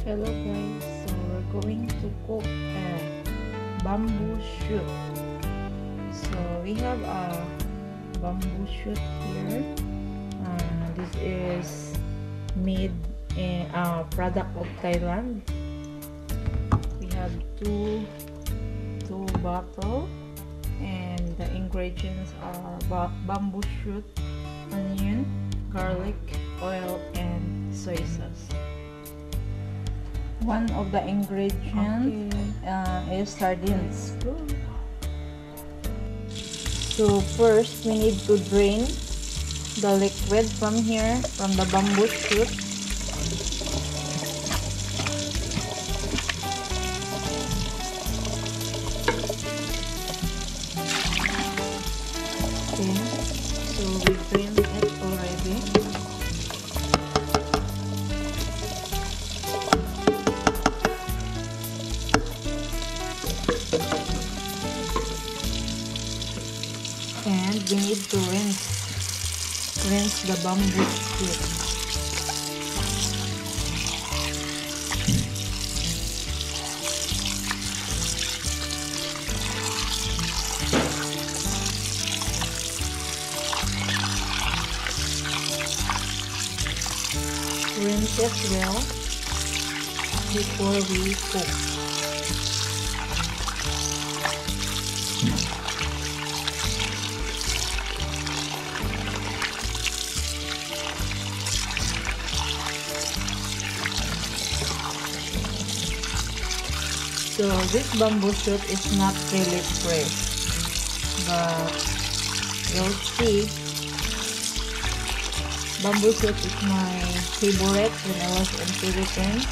Hello guys, so we're going to cook a bamboo shoot. So we have a bamboo shoot here. This is made in a product of Thailand. We have two bottle, and the ingredients are bamboo shoot, onion, garlic, oil, and soy sauce. One of the ingredients is sardines. So first we need to drain the liquid from here, from the bamboo shoot. Okay, so we drained it already. And we need to rinse the bamboo shoot. Rinse it well before we cook. So this bamboo shoot is not really fresh, but you'll see, bamboo shoot is my favorite when I was in Philippines.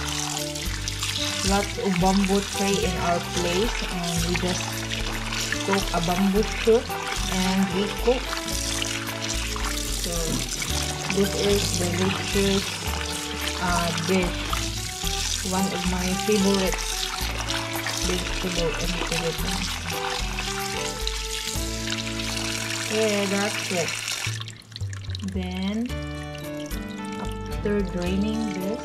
Lots of bamboo tree in our place, and we just cook a bamboo shoot and we cook. So this is delicious dish, one of my favorite vegetable in the Philippines. Okay, that's it. Then after draining this,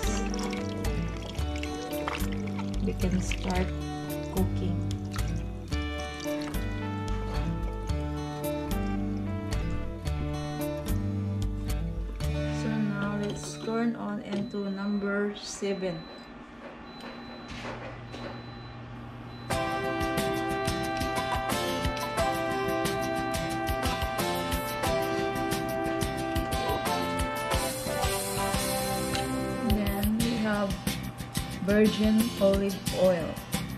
we can start cooking. So now let's turn on into number 7. Virgin olive oil.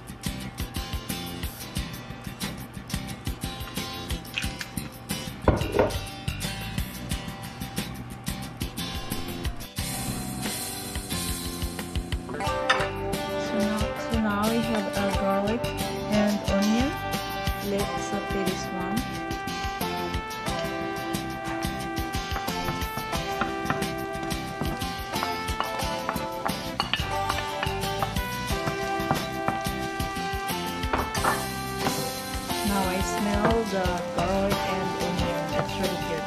So now we have our garlic and onion. Let's saute this one. Now I smell the garlic and onion. That's really good.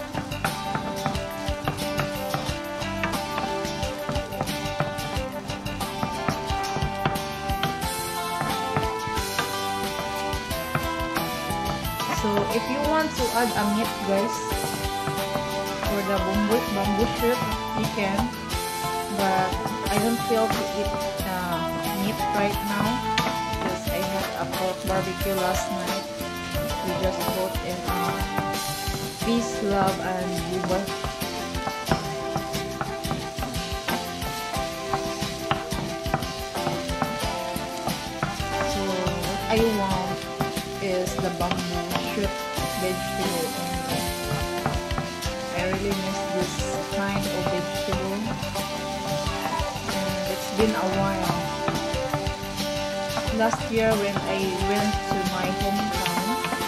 So if you want to add a meat, guys, for the bamboo shoot, you can. But I don't feel to eat meat right now, because I had a pork barbecue last night. We just bought in peace, love, and buba. So what I want is the bamboo shoot vegetable. I really miss this kind of vegetable, and it's been a while. Last year when I went to my hometown,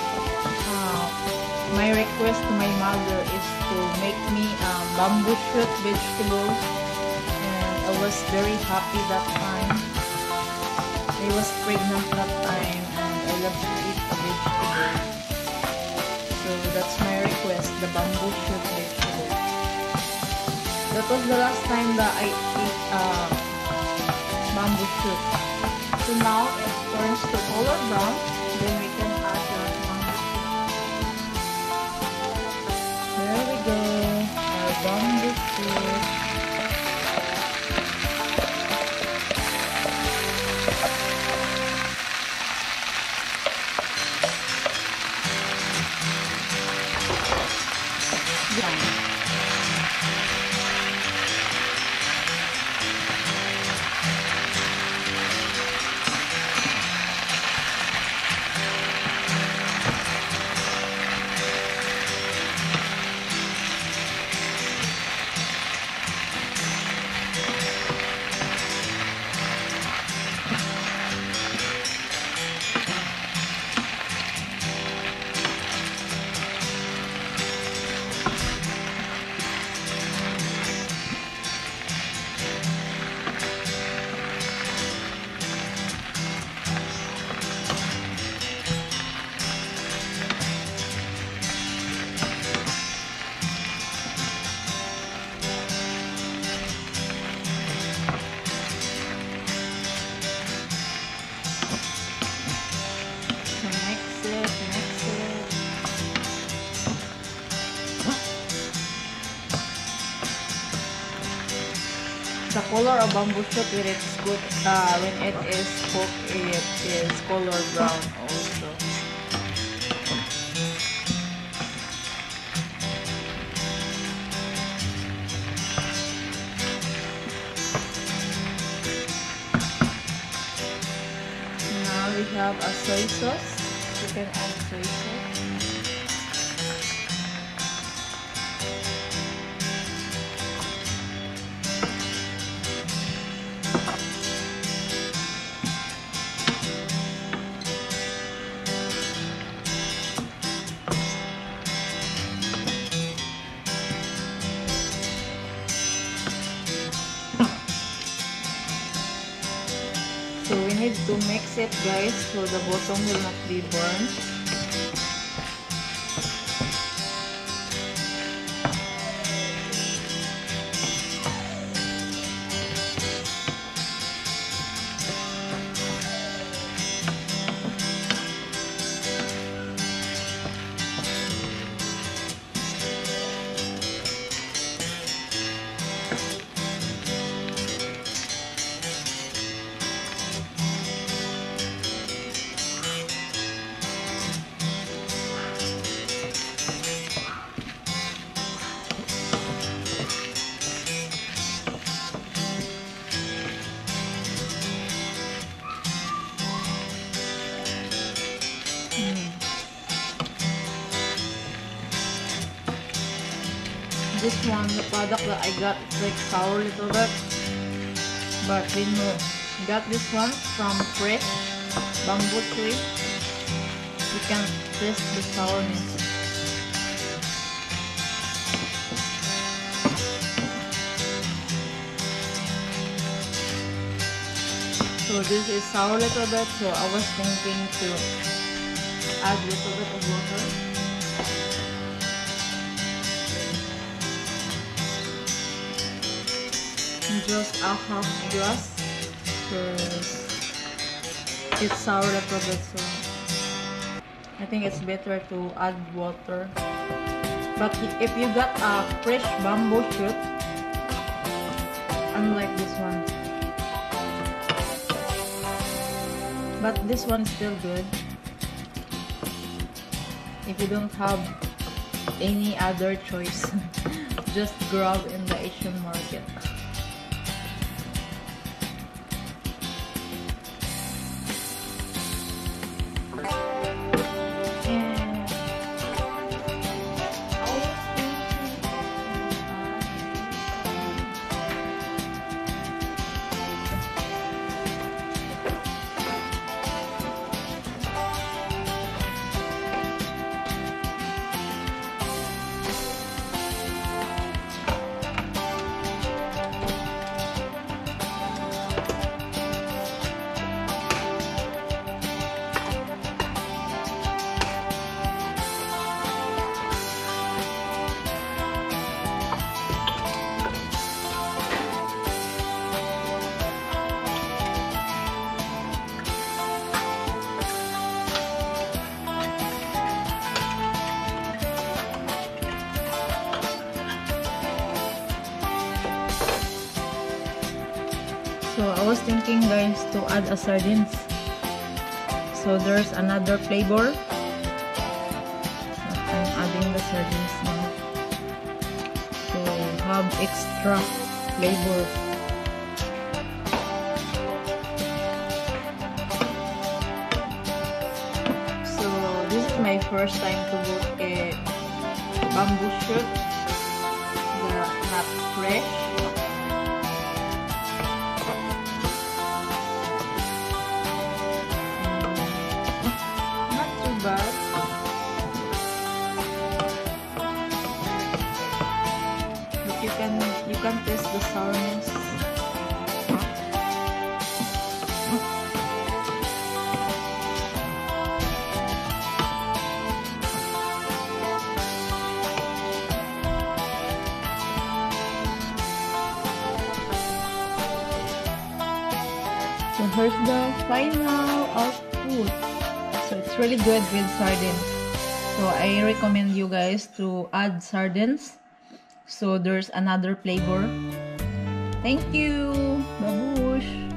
my request to my mother is to make me bamboo shoot vegetables, and I was very happy that time. I was pregnant that time, and I love to eat a vegetable. So that's my request, the bamboo shoot vegetable. That was the last time that I ate bamboo shoot. So now it turns to color brown, then we can add the bamboo shoot. There we go, our bamboo shoot. The color of bamboo shoot when it's good, when it is cooked, it is color brown also. Now we have a soy sauce. You can add soy sauce. So we need to mix it, guys, so the bottom will not be burned. This one, the product that I got, it's like sour a little bit, but when you got this one from fresh bamboo tree, you can taste the sourness. So this is sour a little bit, so I was thinking to add a little bit of water. Just a half glass because it's sour a little bit, so I think it's better to add water. But if you got a fresh bamboo shoot, unlike this one, but this one's still good if you don't have any other choice. Just grab in the Asian market. I was thinking, guys, to add a sardines. So there's another flavor. I'm adding the sardines now. So have extra flavor. So this is my first time to book a bamboo shoot. Not fresh. Not too bad. But you can taste the sourness. So here's the final output. So it's really good with sardines. So I recommend you guys to add sardines. So there's another flavor. Thank you. Babush.